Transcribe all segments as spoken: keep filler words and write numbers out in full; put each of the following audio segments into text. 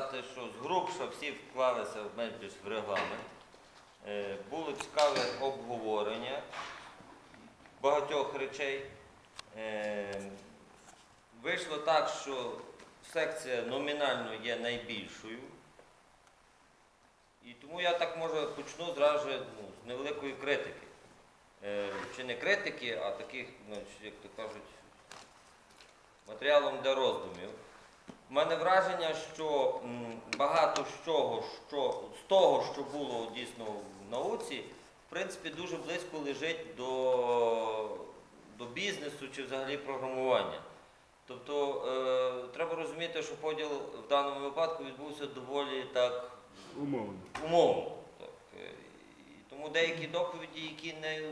сказати, що згрубша всі вклалися в менш в регламент. Було цікаве обговорення багатьох речей. Вийшло так, що секція номінально є найбільшою. І тому я так, може, почну зразу ну, з невеликої критики. Чи не критики, а таких, ну, як то кажуть, матеріалом для роздумів. У мене враження, що багато з чого, що, з того, що було дійсно в науці, в принципі, дуже близько лежить до, до бізнесу чи взагалі програмування. Тобто, е, треба розуміти, що поділ в даному випадку відбувся доволі так умовно. умовно так. І тому деякі доповіді, які не,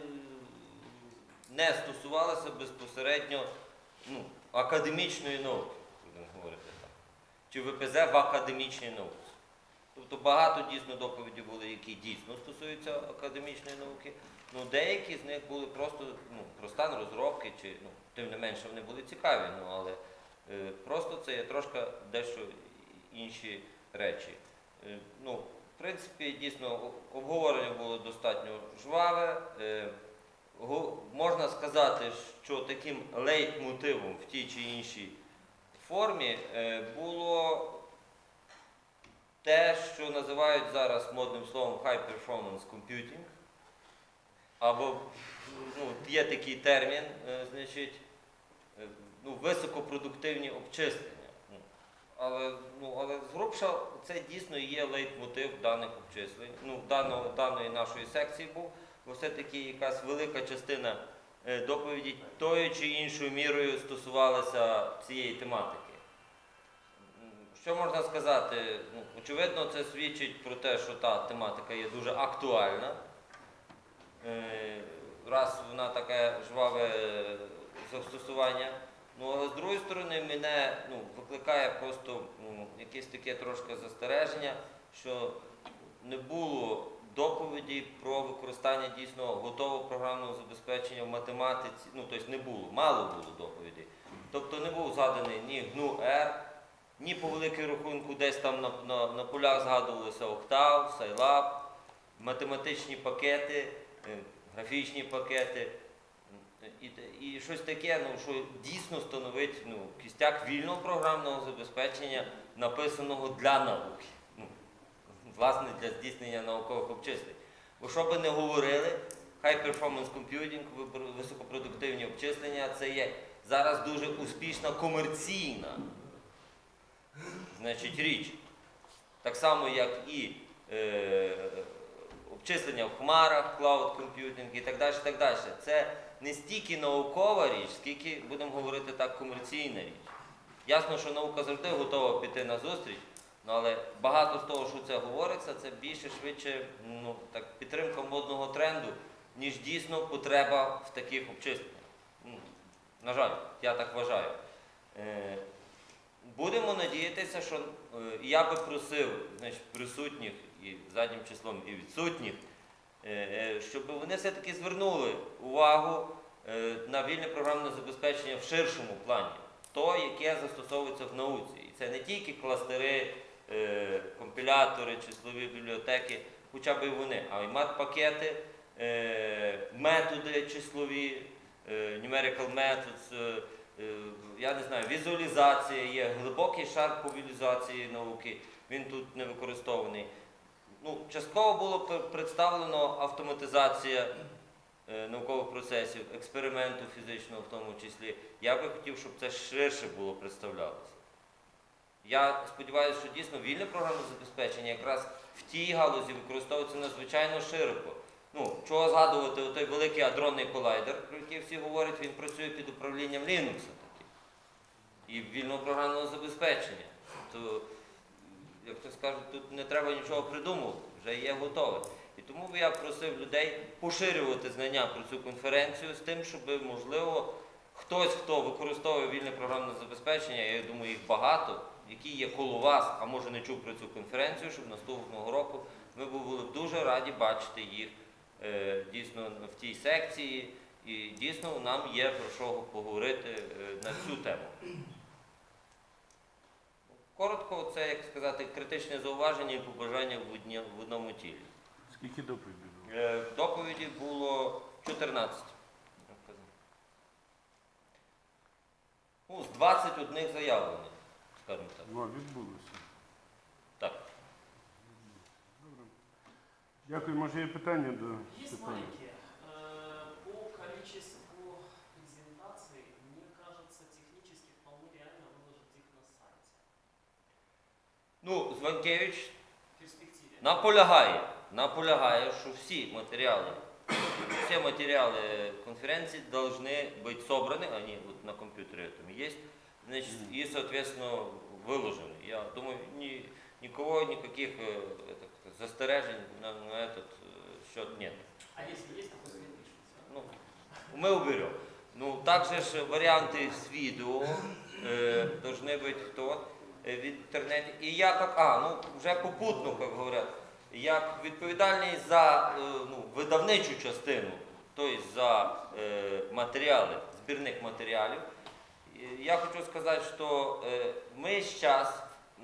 не стосувалися безпосередньо ну, академічної науки, будемо говорити так, чи В П З в академічній науці. Тобто багато дійсно доповідей були, які дійсно стосуються академічної науки, ну деякі з них були просто ну, про стан розробки, чи ну, тим не менше вони були цікаві, ну, але е, просто це є трошки дещо інші речі. Е, ну, в принципі, дійсно обговорення було достатньо жваве. Е, го, можна сказати, що таким лейтмотивом в тій чи іншій формі е, було те, що називають зараз модним словом High Performance Computing, або ну, є такий термін, е, значить, е, ну, високопродуктивні обчислення. Ну, але, ну, але згрубша це дійсно є лейтмотив даних обчислень, ну, даного, даної нашої секції був, бо все-таки якась велика частина е, доповіді тою чи іншою мірою стосувалася цієї тематики. Що можна сказати? Ну, очевидно, це свідчить про те, що та тематика є дуже актуальна. Е, раз вона таке жваве застосування. Ну, але з другої сторони, мене ну, викликає просто ну, якесь таке трошки застереження, що не було доповіді про використання дійсно готового програмного забезпечення в математиці. Ну, тобто не було, мало було доповідей. Тобто не був згаданий ні гну-р, ні по великій рахунку десь там на, на, на полях згадувалися Октав, Сайлаб, математичні пакети, графічні пакети і, і щось таке, ну, що дійсно становить ну, кістяк вільного програмного забезпечення, написаного для науки. Ну, власне, для здійснення наукових обчислень. Бо що би не говорили, High Performance Computing, високопродуктивні обчислення, це є зараз дуже успішна комерційна значить, річ. Так само, як і е, обчислення в хмарах, cloud computing і так далі, так далі. Це не стільки наукова річ, скільки, будемо говорити так, комерційна річ. Ясно, що наука завжди готова піти на зустріч, але багато з того, що це говориться, це більше, швидше ну, так, підтримка модного тренду, ніж дійсно потреба в таких обчисленнях. Ну, на жаль, я так вважаю. Е, Будемо надіятися, що я би просив значить, присутніх і заднім числом і відсутніх, щоб вони все-таки звернули увагу на вільне програмне забезпечення в ширшому плані, то, яке застосовується в науці. І це не тільки кластери, компілятори, числові бібліотеки, хоча б і вони, а й мат-пакети, методи числові, numerical methods, я не знаю, візуалізація є, глибокий шар по візуалізації науки, він тут не використований. Ну, частково було представлено автоматизація е, наукових процесів, експерименту фізичного в тому числі. Я би хотів, щоб це ширше було представлялося. Я сподіваюся, що дійсно вільне програмне забезпечення якраз в тій галузі використовується надзвичайно широко. Ну, чого згадувати, той великий адронний колайдер, про який всі говорять, він працює під управлінням Linux таки. І вільного програмного забезпечення. То, як то скажуть, тут не треба нічого придумувати, вже є готове. І тому я просив людей поширювати знання про цю конференцію з тим, щоб, можливо, хтось, хто використовує вільне програмне забезпечення, я думаю, їх багато, які є коло вас, а може не чув про цю конференцію, щоб наступного року ми були б дуже раді бачити їх е, дійсно в тій секції, і дійсно нам є про що поговорити е, на цю тему. Коротко, це, як сказати, критичне зауваження і побажання в, одні, в одному тілі. Скільки доповідей було? Е, Доповіді було чотирнадцять. Ну, з двадцяти одних заявлених, скажімо так. О, відбулося. Так. Добре. Дякую. Може є питання до Есть Степана? маленькие. Э, По количеству презентаций, мне кажется, технически вполне реально выложить их на сайте. Ну, Званкевич В перспективе. наполягає, наполягає, що всі матеріали, все материалы конференции должны быть собраны, они вот на компьютере там есть, значит, и, соответственно, выложены. Я думаю, ни, никого, никаких э, это, застережень на, на этот э, счет нет. А если есть, то пусть напишут. Ну, мы уберем. Ну, также ж варианты с видео э, должны быть то, э, в интернете. И я как, а, ну, вже попутно, как говорят, як відповідальний за е, ну, видавничу частину, тобто за е, матеріали, збірних матеріалів, я хочу сказати, що е, ми зараз,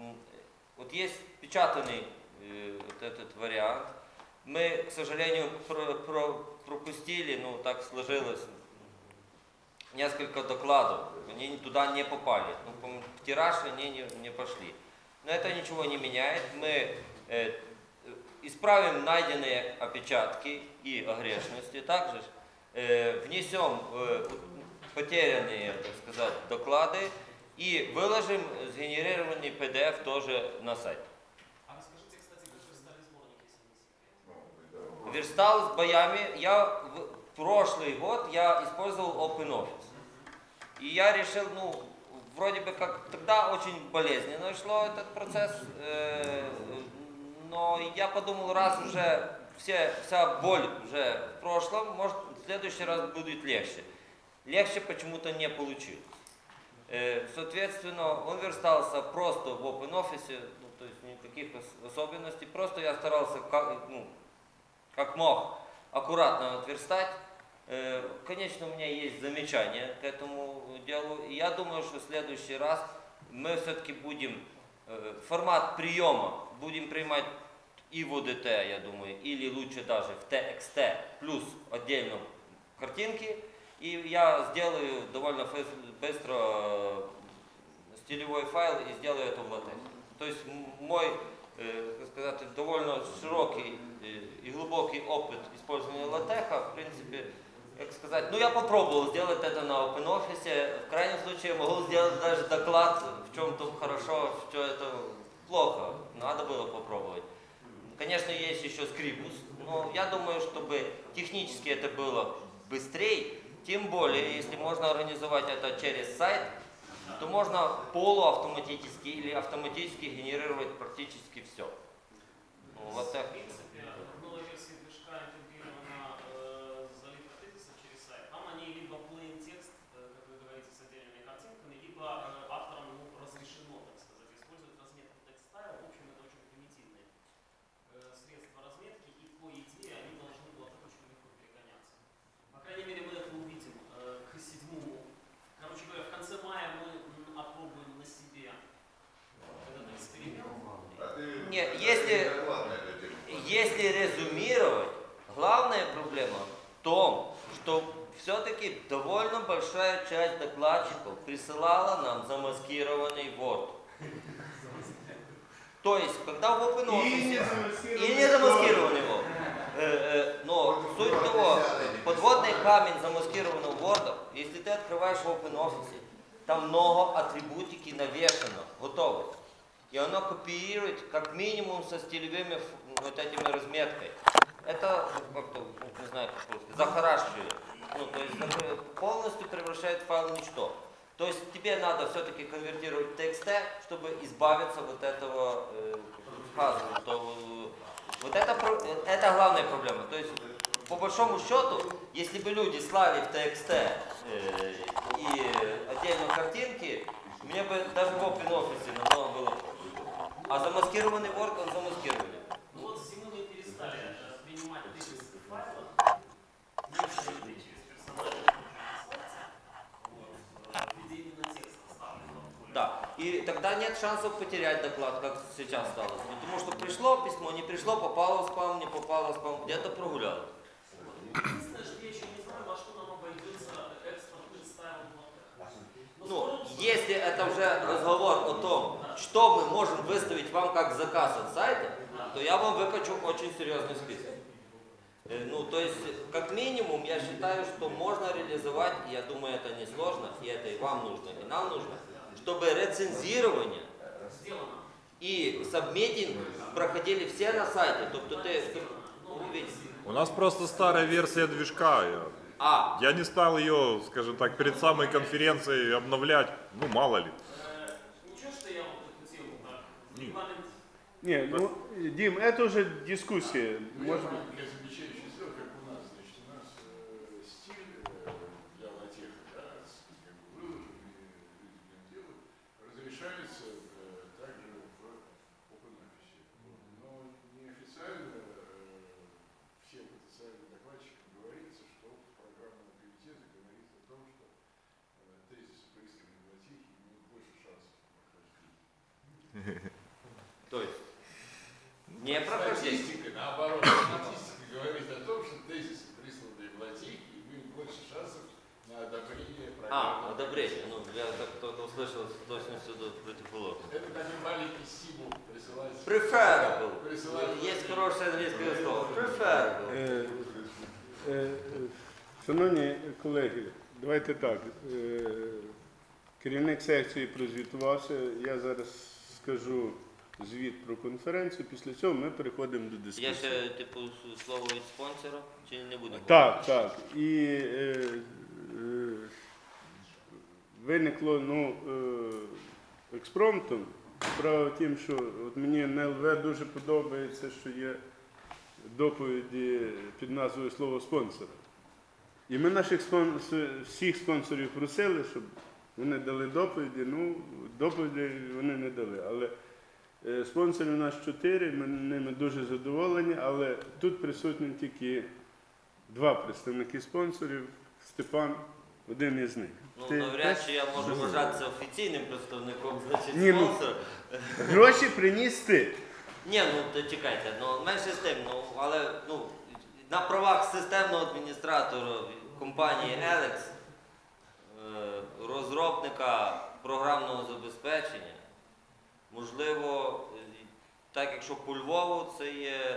от є печатаний е, вот этот варіант, мы, к сожалению, про, про, пропустили, ну так сложилось, несколько докладов, они туда не попали, ну, в тираж они не, не пошли. Но это ничего не меняет, мы э, исправим найденные опечатки и огрешности, также э, внесем э, потерянные, так сказать, доклады и выложим сгенерированный пи ди эф тоже на сайт. А расскажите, кстати, как вы стали сборник, если не секрет? Верстал с боями, я в прошлый год я использовал OpenOffice. И я решил, ну, вроде бы как тогда очень болезненно шло этот процесс, э, но я подумал, раз уже все, вся боль уже в прошлом, может в следующий раз будет легче. Легче почему-то не получилось. Э, соответственно, он верстался просто в OpenOffice, ну, то есть никаких особенностей, просто я старался как, ну, как мог аккуратно отверстать. Э, конечно, у меня есть замечания к этому делу, и я думаю, что в следующий раз мы все-таки будем э, формат приема будем принимать и в о дэ тэ, я думаю, или лучше даже в тэ икс тэ, плюс отдельно картинки. И я сделаю довольно быстро стилевой файл и сделаю это в латексе. То есть мой, э, как сказать, довольно широкий и глубокий опыт использования латеха, в принципе, как сказать, ну я попробовал сделать это на OpenOffice, в крайнем случае я могу сделать даже доклад, в чем-то хорошо, в чем это плохо, надо было попробовать. Конечно, есть еще Scribus, но я думаю, чтобы технически это было быстрее, тем более, если можно организовать это через сайт, то можно полуавтоматически или автоматически генерировать практически все. Ну, вот так. В принципе, в новой версии движка интегрирована э, заливка тезиса через сайт. Там они либо plain текст, э, как вы говорите, с отдельными картинками, либо э, авторам ну, разрешено, так сказать, использовать разметку текст-стайл. В общем, это очень примитивные э, средства разметки, и по идее они должны в латек очень легко перегоняться. По крайней мере, мы это увидим э, к седьмому. Короче говоря, в конце мая мы м, опробуем на себе этот эксперимент. Нет, если, если резюмировать, главная проблема в том, что все-таки довольно большая часть докладчиков присылала нам замаскированный Word. То есть, когда в OpenOffice и не замаскированный Word. Э, э, но суть того, подводный камень замаскированного Word, если ты открываешь в OpenOffice, там много атрибутики навешано, готовы. И оно копирует как минимум со стилевыми вот этими разметкой. Это, как-то, не знаю, как сказать, захаращивает. Ну, то есть полностью превращает файл в ничто. То есть тебе надо все-таки конвертировать в тэ икс тэ, чтобы избавиться вот этого э, фазы. Вот это, это главная проблема. То есть, по большому счету, если бы люди слали в тэ икс тэ э, и отдельно картинки, мне бы даже в OpenOffice намного было проще. А замаскированный Word, он замаскированный. Ну вот с зимы мы перестали э, принимать тезис в файлах, не шрифты через персональные вот, в виде именно текста оставлено. Да. И тогда нет шансов потерять доклад, как сейчас стало. Потому что пришло письмо, не пришло, попало в спам, не попало в спам, где-то прогулялось. Единственное, что я еще не знаю, во что нам обойдется экспорт представил в Ну, если это уже разговор о том, что мы можем выставить вам как заказ от сайта, то я вам выкачу очень серьезный список. Э, Ну, то есть, как минимум, я считаю, что можно реализовать, и я думаю, это несложно, и это и вам нужно, и нам нужно, чтобы рецензирование Сделано. и сабмитинг проходили все на сайте. Тобто ти увидишь. У нас просто старая версия движка. Я, А, я не стал ее, скажем так, перед самой конференцией обновлять. Ну, мало ли. Э, Ничего, что я вот эту тему так, регламент. Не, ну, Дим, это уже дискуссия. Может быть, Для замечающих сделал, как у нас, значит, у нас э, стиль э, для латеха, да, с- как бы выложен, и люди в нем делают, разрешается э, также в open office. Но неофициально э, всем потенциальным докладчикам говорится, что в программном комитете говорится о том, что э, тезисы поисками в латехе имеют больше шансов на прохождение. то есть, не прохождение. Статистика, наоборот, статистика говорит о том, что тезисы, присланные в латехе, имеют больше шансов на одобрение программы. А, одобрение. Ну, я так только услышал с точностью до противоположного. Это такой маленький стимул присылать. Preferable. Присылать. Есть хорошее англійське слово. Preferable. Е, е, е, шановні колеги, давайте так. Е, керівник секції прозвітувався. Я зараз скажу звіт про конференцію. Після цього ми переходимо до дискусії. Є ще, типу, с- слово від спонсора? Чи не будемо? Так, так. І е, е, виникло ну, е, експромтом. Справа в тім, що от мені ен ел ве дуже подобається, що є доповіді під назвою «Слово спонсора». І ми наших спонсорів, всіх спонсорів просили, щоб вони дали доповіді. Ну, доповіді вони не дали. Але е, спонсорів у нас чотири, ми ними дуже задоволені, але тут присутні тільки два представники спонсорів. Степан один із них. Ну, Ти навряд теж? чи я можу вважатися офіційним представником, значить, Ні, ну, спонсора. Гроші приніс ти. Ні, ну то чекайте, ну менше з тим, ну але ну на правах системного адміністратора компанії Елекс, е, розробника програмного забезпечення, можливо, е, так якщо по Львову це є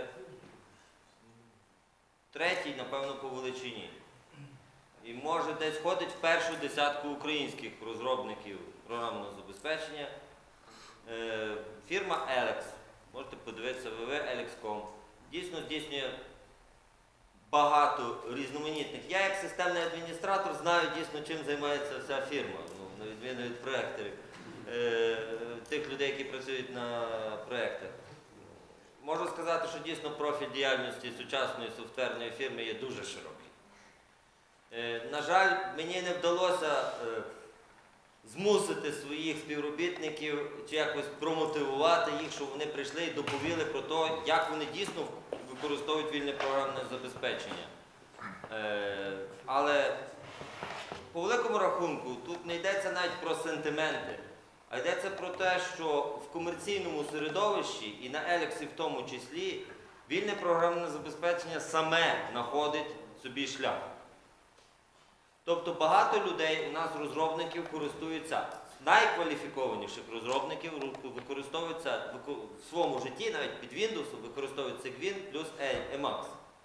третій, напевно, по величині. І може десь входить в першу десятку українських розробників програмного забезпечення. Е, Фірма Елекс. Можете подивитися ве ве точка елекс крапка ком. Дійсно здійснює багато різноманітних. Я як системний адміністратор знаю дійсно, чим займається вся фірма, ну, на відміну від проєкторів, е, тих людей, які працюють на проєктах. Можу сказати, що дійсно профіль діяльності сучасної софтверної фірми є дуже широкий. Е, на жаль, мені не вдалося е, змусити своїх співробітників чи якось промотивувати їх, щоб вони прийшли і доповіли про те, як вони дійсно використовують вільне програмне забезпечення. Е, але по великому рахунку тут не йдеться навіть про сентименти, а йдеться про те, що в комерційному середовищі і на Елексі в тому числі вільне програмне забезпечення саме знаходить собі шлях. Тобто багато людей у нас розробників користуються, найкваліфікованіших розробників використовуються в своєму житті, навіть під Windows, використовують Cygwin плюс Emacs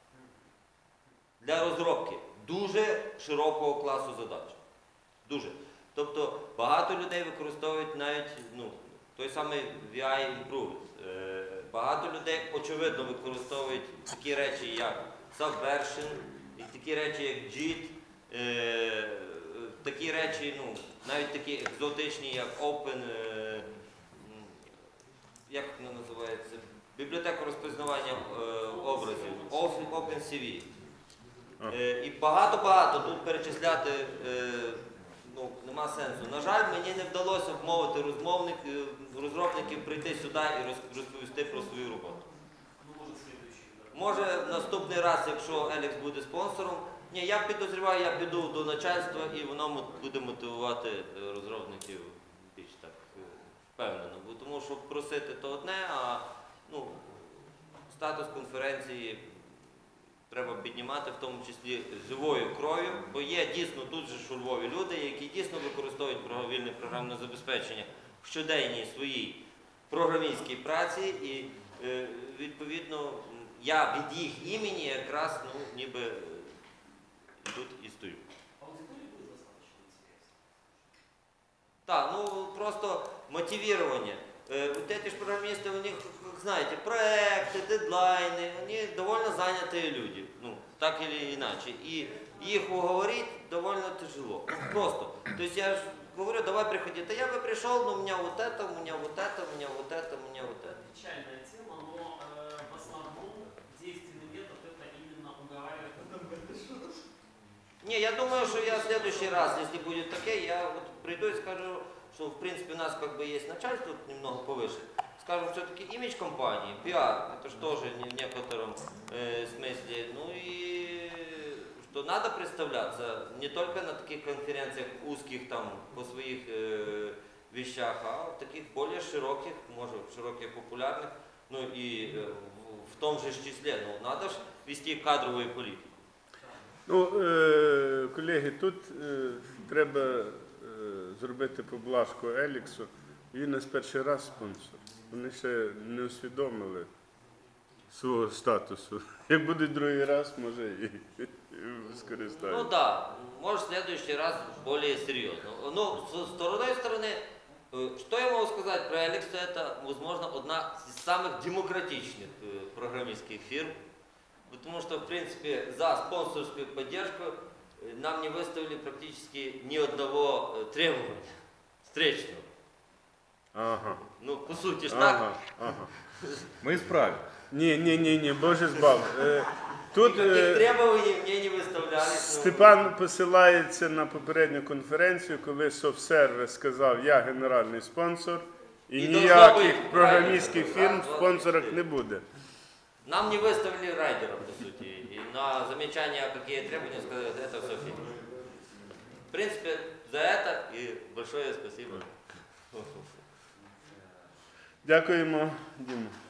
для розробки дуже широкого класу задач. Дуже. Тобто багато людей використовують навіть ну, той самий ві ай Improve. Е, багато людей, очевидно, використовують такі речі, як Subversion, і такі речі, як джіт. Е, такі речі, ну, навіть такі екзотичні, як Open, е, як воно називається, бібліотека розпізнавання е, образів, OpenCV. Е, і багато-багато тут перечисляти е, ну, нема сенсу. На жаль, мені не вдалося вмовити розмовник, е, розробників прийти сюди і роз- розповісти про свою роботу. Ну, может, следующий. Да. Може наступний раз, якщо Елекс буде спонсором, ні, я підозрюваю, я піду до начальства і воно мо- буде мотивувати е, розробників більш так е, впевнено. Бо тому що просити то одне, а ну, статус конференції треба піднімати, в тому числі живою кров'ю, бо є дійсно тут же ж у Львові люди, які дійсно використовують вільне програмне забезпечення в щоденній своїй програмістській праці, і е, відповідно я від їх імені якраз ну, ніби е, тут і стою. Аудитории будет достаточно интересно. Так, ну просто мотивирование. Э, Вот эти же программисты, у них, как знаете, проекты, дедлайны, они довольно занятые люди, ну, так или иначе. И их уговорить довольно тяжело. Ну, просто. То есть я же говорю, давай приходи. Да я бы пришел, но у меня вот это, у меня вот это, у меня вот это, у меня вот это. Печальная тема, но э, в основном действенный метод это именно уговаривать. Не, я думаю, что я в следующий раз, если будет такое, я вот приду и скажу, что в принципе у нас как бы есть начальство немного повыше. Скажем, все-таки имидж компании, пиар, это же тоже не- в некотором э, смысле. Ну и что надо представляться не только на таких конференциях узких там по своих э, вещах, а в таких более широких, может широких популярных, ну и э, в, в том же ж числе. Ну надо же вести кадровую политику. Ну, е, колеги, тут е, треба е, зробити поблажку Еліксу. Він нас перший раз спонсор. Вони ще не усвідомили свого статусу. Як будуть другий раз, може і, і Ну скористаються. да, может в следующий раз более серьезно. Ну, с стороной стороны, э, что я могу сказать про Эликса, это, возможно, одна из самых демократичных э, программистских фирм, потому что, в принципе, за спонсорскую поддержку э, нам не выставили практически ни одного э, требования встречного. Ага, Ну, по сути ж так. ага, ага. Мы исправим. Ні, ні, ні, ні, Боже збав. Е, Тут Никаких е, требований мне не выставляли. ну, Степан посилається на попередню конференцію, коли Софтсервіс сказав, я генеральний спонсор, і І должно ніяких бути програмістських правильно, фірм в раз, два, спонсорах три. не буде. Нам не выставили райдера, по сути. И на замечание, какие требования, сказали, это все фиг. В принципе, за это и большое спасибо. Дякуємо, Діма.